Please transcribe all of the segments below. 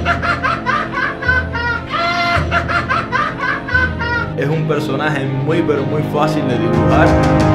Es un personaje muy pero muy fácil de dibujar.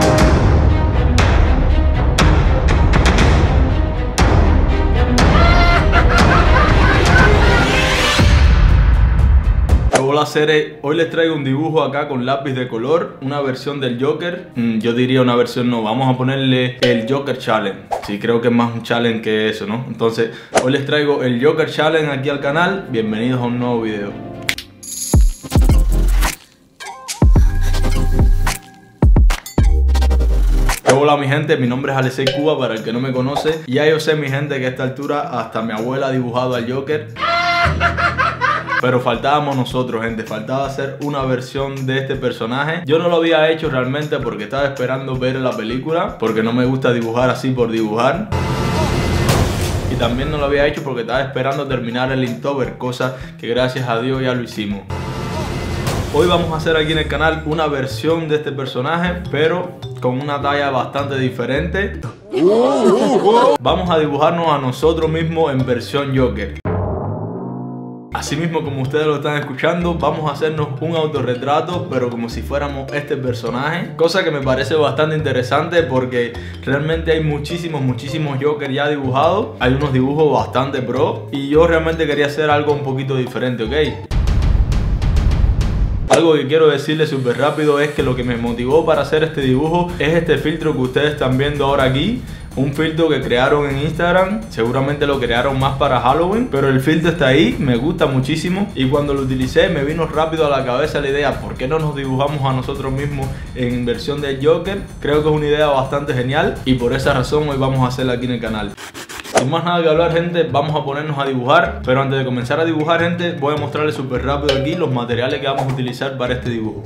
Hola seres, hoy les traigo un dibujo acá con lápiz de color, una versión del Joker. Yo diría una versión no, vamos a ponerle el Joker Challenge. Sí, creo que es más un challenge que eso, ¿no? Entonces, hoy les traigo el Joker Challenge aquí al canal. Bienvenidos a un nuevo video. Hola mi gente, mi nombre es Alexei Cuba para el que no me conoce. Ya yo sé mi gente que a esta altura hasta mi abuela ha dibujado al Joker. Pero faltábamos nosotros, gente, faltaba hacer una versión de este personaje. Yo no lo había hecho realmente porque estaba esperando ver la película, porque no me gusta dibujar así por dibujar. Y también no lo había hecho porque estaba esperando terminar el Inktober, cosa que gracias a Dios ya lo hicimos. Hoy vamos a hacer aquí en el canal una versión de este personaje, pero con una talla bastante diferente. Vamos a dibujarnos a nosotros mismos en versión Joker. Así mismo como ustedes lo están escuchando, vamos a hacernos un autorretrato, pero como si fuéramos este personaje. Cosa que me parece bastante interesante porque realmente hay muchísimos Joker ya dibujados. Hay unos dibujos bastante pro y yo realmente quería hacer algo un poquito diferente, ¿ok? Algo que quiero decirles súper rápido es que lo que me motivó para hacer este dibujo es este filtro que ustedes están viendo ahora aquí. Un filtro que crearon en Instagram, seguramente lo crearon más para Halloween, pero el filtro está ahí, me gusta muchísimo. Y cuando lo utilicé me vino rápido a la cabeza la idea, ¿por qué no nos dibujamos a nosotros mismos en versión de Joker? Creo que es una idea bastante genial y por esa razón hoy vamos a hacerla aquí en el canal. Sin más nada que hablar, gente, vamos a ponernos a dibujar. Pero antes de comenzar a dibujar, gente, voy a mostrarles súper rápido aquí los materiales que vamos a utilizar para este dibujo.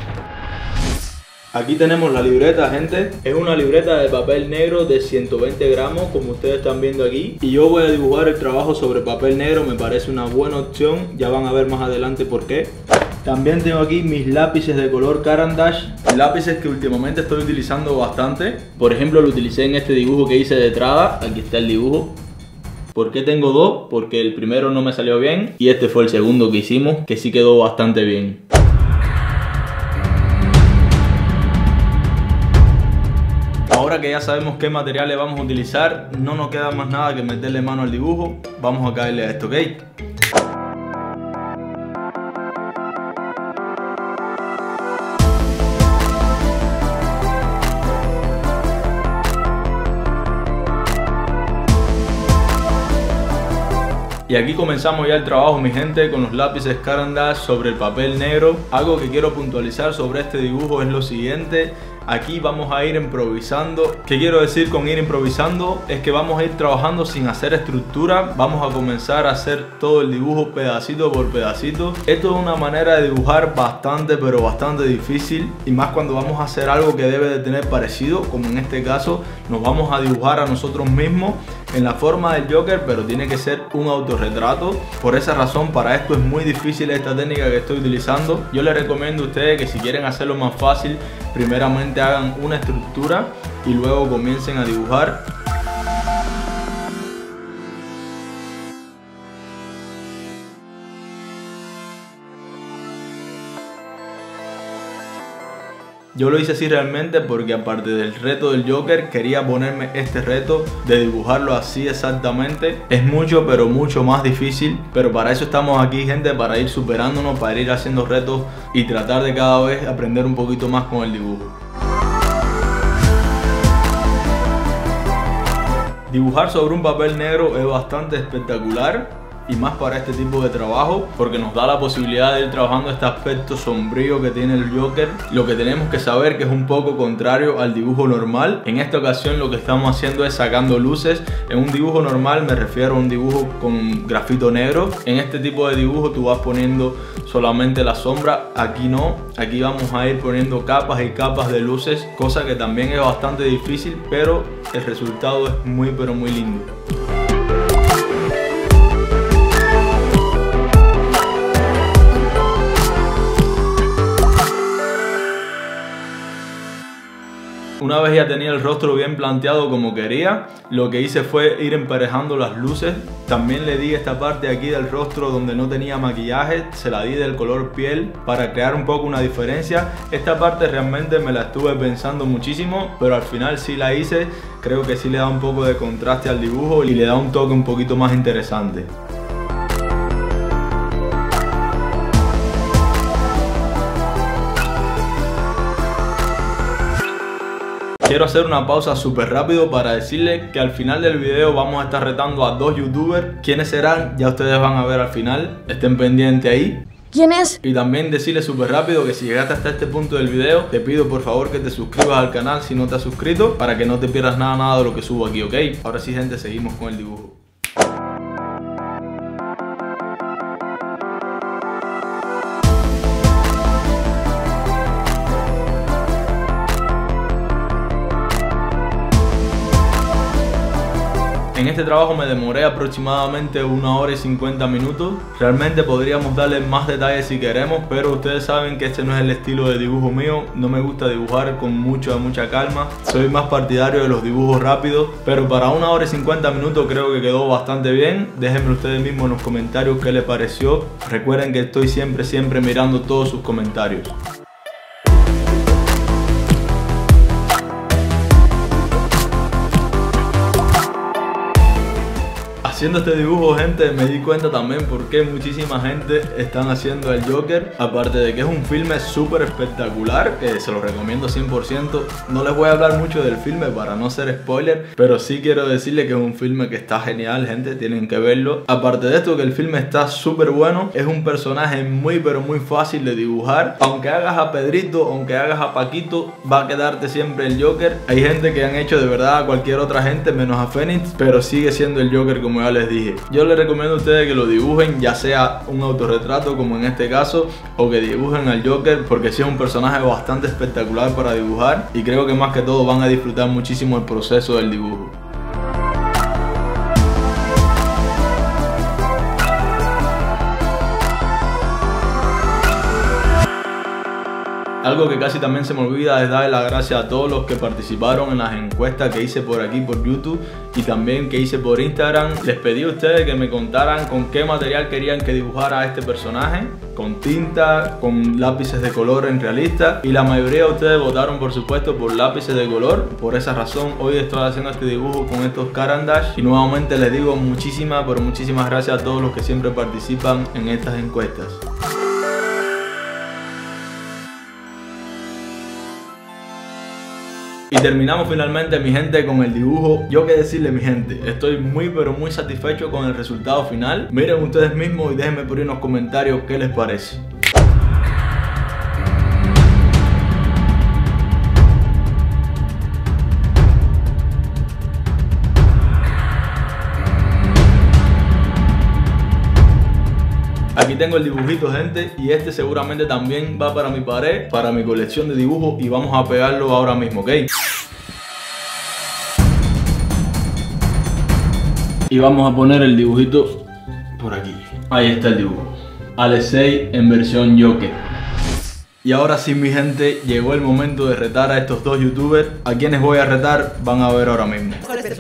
Aquí tenemos la libreta, gente. Es una libreta de papel negro de 120 gramos, como ustedes están viendo aquí. Y yo voy a dibujar el trabajo sobre papel negro, me parece una buena opción. Ya van a ver más adelante por qué. También tengo aquí mis lápices de color Caran d'Ache. Lápices que últimamente estoy utilizando bastante. Por ejemplo, lo utilicé en este dibujo que hice de entrada. Aquí está el dibujo. ¿Por qué tengo dos? Porque el primero no me salió bien y este fue el segundo que hicimos, que sí quedó bastante bien. Ahora que ya sabemos qué materiales vamos a utilizar, no nos queda más nada que meterle mano al dibujo. Vamos a caerle a esto, ¿ok? Y aquí comenzamos ya el trabajo, mi gente, con los lápices Caran d'Ache sobre el papel negro. Algo que quiero puntualizar sobre este dibujo es lo siguiente. Aquí vamos a ir improvisando. ¿Qué quiero decir con ir improvisando? Es que vamos a ir trabajando sin hacer estructura. Vamos a comenzar a hacer todo el dibujo pedacito por pedacito. Esto es una manera de dibujar bastante, pero bastante difícil. Y más cuando vamos a hacer algo que debe de tener parecido, como en este caso, nos vamos a dibujar a nosotros mismos en la forma del Joker, pero tiene que ser un autorretrato. Por esa razón, para esto es muy difícil esta técnica que estoy utilizando. Yo les recomiendo a ustedes que si quieren hacerlo más fácil, primeramente hagan una estructura y luego comiencen a dibujar. Yo lo hice así realmente porque aparte del reto del Joker, quería ponerme este reto de dibujarlo así exactamente. Es mucho, pero mucho más difícil. Pero para eso estamos aquí, gente, para ir superándonos, para ir haciendo retos y tratar de cada vez aprender un poquito más con el dibujo. Dibujar sobre un papel negro es bastante espectacular. Y más para este tipo de trabajo, porque nos da la posibilidad de ir trabajando este aspecto sombrío que tiene el Joker. Lo que tenemos que saber que es un poco contrario al dibujo normal. En esta ocasión lo que estamos haciendo es sacando luces. En un dibujo normal me refiero a un dibujo con grafito negro. En este tipo de dibujo tú vas poniendo solamente la sombra. Aquí no, aquí vamos a ir poniendo capas y capas de luces, cosa que también es bastante difícil, pero el resultado es muy pero muy lindo. Una vez ya tenía el rostro bien planteado como quería, lo que hice fue ir emparejando las luces. También le di esta parte aquí del rostro donde no tenía maquillaje, se la di del color piel para crear un poco una diferencia. Esta parte realmente me la estuve pensando muchísimo, pero al final sí la hice. Creo que sí le da un poco de contraste al dibujo y le da un toque un poquito más interesante. Quiero hacer una pausa súper rápido para decirles que al final del video vamos a estar retando a 2 youtubers. ¿Quiénes serán? Ya ustedes van a ver al final. Estén pendientes ahí. ¿Quién es? Y también decirles súper rápido que si llegaste hasta este punto del video, te pido por favor que te suscribas al canal si no te has suscrito, para que no te pierdas nada de lo que subo aquí, ¿ok? Ahora sí, gente, seguimos con el dibujo. En este trabajo me demoré aproximadamente 1 hora y 50 minutos. Realmente podríamos darle más detalles si queremos, pero ustedes saben que este no es el estilo de dibujo mío. No me gusta dibujar con mucha calma. Soy más partidario de los dibujos rápidos, pero para 1 hora y 50 minutos creo que quedó bastante bien. Déjenme ustedes mismos en los comentarios qué les pareció. Recuerden que estoy siempre mirando todos sus comentarios. Haciendo este dibujo, gente, me di cuenta también por qué muchísima gente están haciendo el Joker. Aparte de que es un filme súper espectacular, que se lo recomiendo 100%. No les voy a hablar mucho del filme para no ser spoiler, pero sí quiero decirles que es un filme que está genial, gente, tienen que verlo. Aparte de esto, que el filme está súper bueno. Es un personaje muy fácil de dibujar. Aunque hagas a Pedrito, aunque hagas a Paquito, va a quedarte siempre el Joker. Hay gente que han hecho de verdad a cualquier otra gente menos a Phoenix, pero sigue siendo el Joker, como ya les dije. Yo les recomiendo a ustedes que lo dibujen, ya sea un autorretrato como en este caso, o que dibujen al Joker, porque sí es un personaje bastante espectacular para dibujar, y creo que más que todo van a disfrutar muchísimo el proceso del dibujo. Algo que casi también se me olvida es darle las gracias a todos los que participaron en las encuestas que hice por aquí por YouTube y también que hice por Instagram. Les pedí a ustedes que me contaran con qué material querían que dibujara a este personaje, con tinta, con lápices de color en realista, y la mayoría de ustedes votaron por supuesto por lápices de color. Por esa razón hoy estoy haciendo este dibujo con estos Caran d'Ache y nuevamente les digo muchísimas gracias a todos los que siempre participan en estas encuestas. Y terminamos finalmente, mi gente, con el dibujo. Yo que decirle, mi gente, estoy muy satisfecho con el resultado final. Miren ustedes mismos y déjenme por ahí en los comentarios qué les parece. Aquí tengo el dibujito, gente, y este seguramente también va para mi pared, para mi colección de dibujos, y vamos a pegarlo ahora mismo, ¿ok? Y vamos a poner el dibujito por aquí. Ahí está el dibujo. Alexei en versión Joker. Y ahora sí, mi gente, llegó el momento de retar a estos 2 youtubers. A quienes voy a retar van a ver ahora mismo.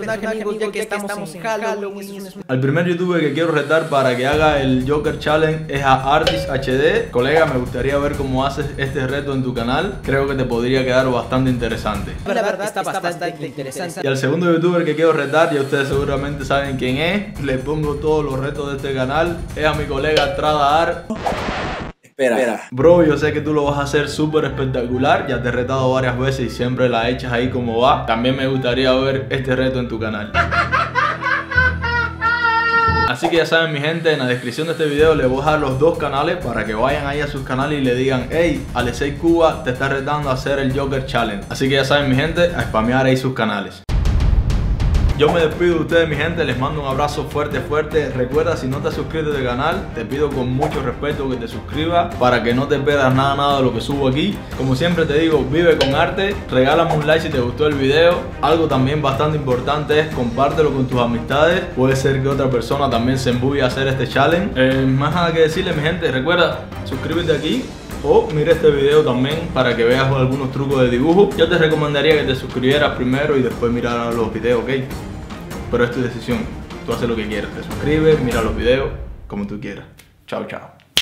Al primer youtuber que quiero retar para que haga el Joker Challenge es a Artist HD. Colega, me gustaría ver cómo haces este reto en tu canal. Creo que te podría quedar bastante interesante. La verdad está bastante interesante. Y al segundo youtuber que quiero retar, ya ustedes seguramente saben quién es. Le pongo todos los retos de este canal. Es a mi colega Tradaar. Espera. Bro, yo sé que tú lo vas a hacer súper espectacular. Ya te he retado varias veces y siempre la echas ahí como va. También me gustaría ver este reto en tu canal. Así que ya saben, mi gente, en la descripción de este video les voy a dejar los 2 canales para que vayan ahí a sus canales y le digan: hey, Alexei Cuba te está retando a hacer el Joker Challenge. Así que ya saben, mi gente, a spamear ahí sus canales. Yo me despido de ustedes, mi gente, les mando un abrazo fuerte. Recuerda, si no te has suscrito a este canal, te pido con mucho respeto que te suscribas para que no te pierdas nada de lo que subo aquí. Como siempre te digo, vive con arte, regálame un like si te gustó el video. Algo también bastante importante es compártelo con tus amistades. Puede ser que otra persona también se embulle a hacer este challenge. Más nada que decirle, mi gente, recuerda, suscríbete aquí, o mira este video también para que veas algunos trucos de dibujo. Yo te recomendaría que te suscribieras primero y después miraras los videos, ¿ok? Pero es tu decisión, tú haces lo que quieras, te suscribes, mira los videos como tú quieras. Chao, chao.